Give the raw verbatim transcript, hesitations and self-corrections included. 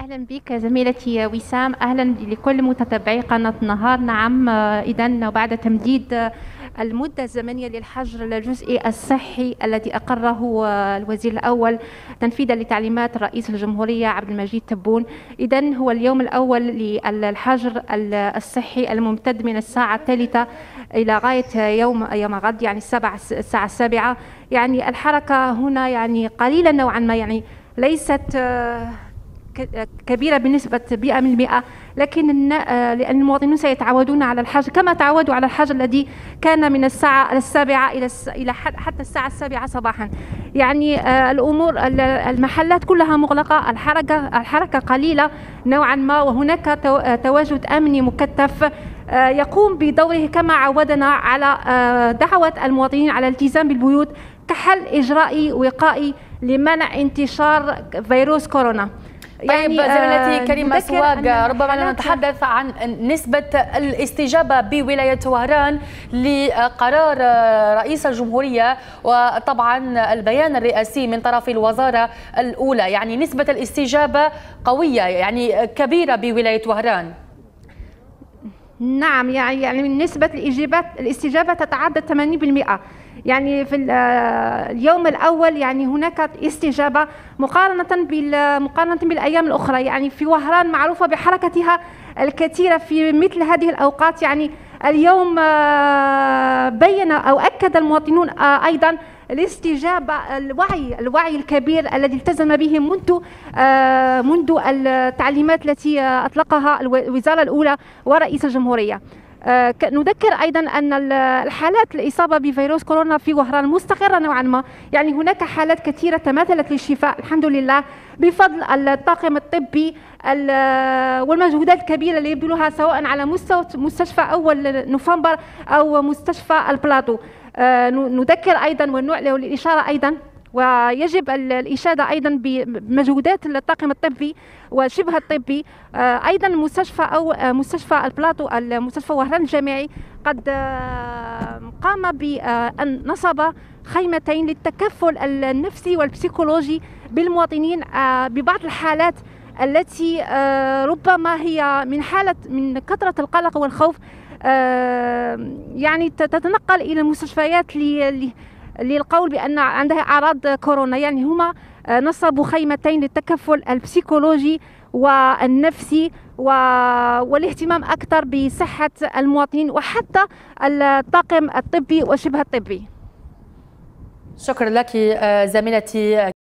أهلا بك زميلتي وسام، أهلا لكل متتبعي قناة النهار. نعم، إذن بعد تمديد المدة الزمنية للحجر الجزئي الصحي الذي أقره الوزير الأول تنفيذا لتعليمات رئيس الجمهورية عبد المجيد تبون، إذن هو اليوم الأول للحجر الصحي الممتد من الساعة الثالثة إلى غاية يوم يوم غد، يعني السبعة الساعة السابعة. يعني الحركة هنا يعني قليلة نوعا ما، يعني ليست كبيرة بنسبة مئة بالمئة، لكن لأن المواطنون سيتعودون على الحجر كما تعودوا على الحجر الذي كان من الساعة السابعة إلى إلى حتى الساعة السابعة صباحا. يعني الأمور المحلات كلها مغلقة، الحركة الحركة قليلة نوعا ما، وهناك تواجد أمني مكثف يقوم بدوره كما عودنا على دعوة المواطنين على الالتزام بالبيوت كحل إجرائي وقائي لمنع انتشار فيروس كورونا. طيب يعني زميلتي كريمة سواق، ربما نتحدث عن نسبة الاستجابة بولاية وهران لقرار رئيس الجمهورية وطبعا البيان الرئاسي من طرف الوزارة الأولى، يعني نسبة الاستجابة قوية يعني كبيرة بولاية وهران. نعم، يعني يعني من نسبة الإجابات الاستجابة تتعدى ثمانين بالمئة. يعني في اليوم الأول يعني هناك استجابة مقارنة مقارنة بالأيام الأخرى. يعني في وهران معروفة بحركتها الكثيرة في مثل هذه الأوقات. يعني اليوم بين أو أكد المواطنون أيضا الاستجابة، الوعي الوعي الكبير الذي التزم به منذ منذ التعليمات التي أطلقها الوزارة الأولى ورئيس الجمهورية. نذكر أيضا أن الحالات الإصابة بفيروس كورونا في وهران مستقرة نوعا ما، يعني هناك حالات كثيرة تماثلت للشفاء الحمد لله بفضل الطاقم الطبي والمجهودات الكبيرة اللي يبذلوها سواء على مستوى مستشفى أول نوفمبر أو مستشفى البلاطو. نذكر أيضا والإشارة أيضا ويجب الإشادة أيضا بمجهودات الطاقم الطبي وشبه الطبي. أيضا مستشفى أو مستشفى البلاطو المستشفى وهران الجامعي قد قام بأن نصب خيمتين للتكفل النفسي والبسيكولوجي بالمواطنين ببعض الحالات التي ربما هي من حالة من كثرة القلق والخوف يعني تتنقل إلى المستشفيات للقول بأن عندها أعراض كورونا. يعني هما نصبوا خيمتين للتكفل البسيكولوجي والنفسي والاهتمام أكثر بصحة المواطنين وحتى الطاقم الطبي وشبه الطبي. شكرا لك زميلتي.